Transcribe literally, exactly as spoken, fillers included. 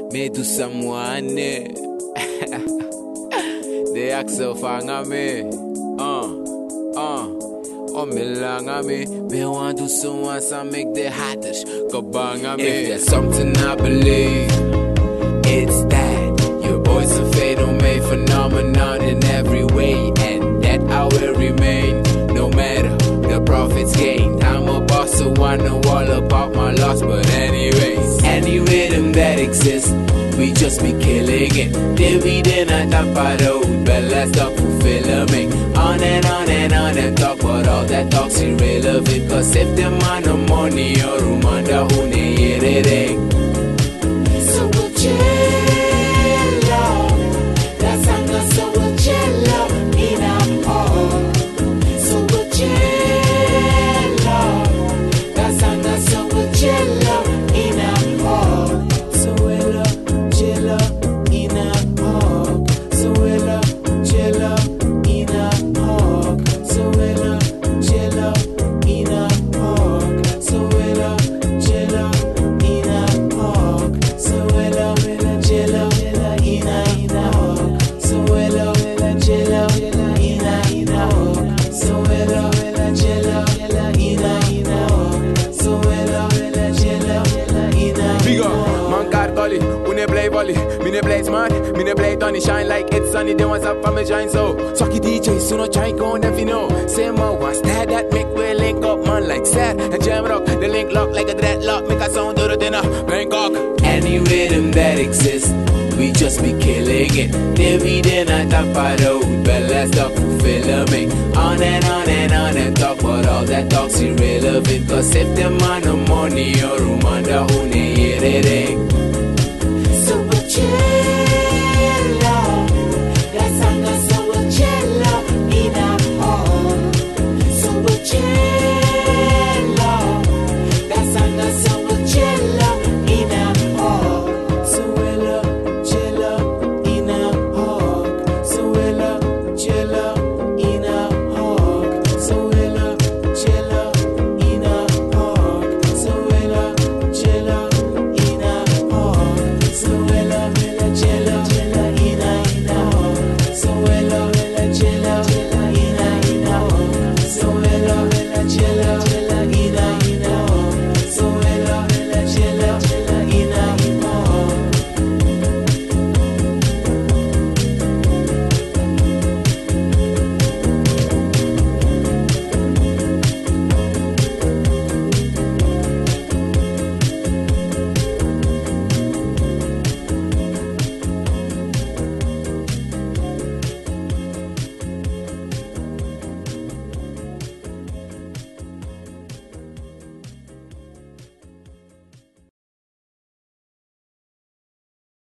Me do someone They ask so fanga me Uh, uh Oh me langa me Me want do someone some make the hottest Go banga me If there's something I believe It's that Your boys are fatal made phenomenon in every way And that I will remain No matter the profits gained I'm a boss so I know all about my loss But anyways Any rhythm that exists We just be killing it Till we then on top of the road But let's talk fulfillment On and on and on and talk But all that talk's irrelevant Cause if them on the money Or room under who they hear it So we'll chill out That song is so we'll chill out In our heart So we'll chill out That song is so we'll chill out In our heart So we'll chill out in a park. So we'll chill out in a park. So we'll chill out in a park. So we'll chill out in a park. So we'll chill out in a in a park. So we'll chill out in a in a park. So we'll chill out in a in a park. So we'll chill out in a in a man card gully, who ne play volley, me ne play smart, me ne play Tony shine like it's sunny, they want up for me shine so. Sucky D J, so no try go on if you know. Same more one stat that make we link up man like Sat and Jam Rock, the link lock like a dreadlock, make a sound to the dinner, Bangkok. Any rhythm that exists, we just be killing it. Till we then on top of the road, but let's talk fulfillment. On and on and on and talk, but all that talk's irrelevant. Cause if them on the money or room under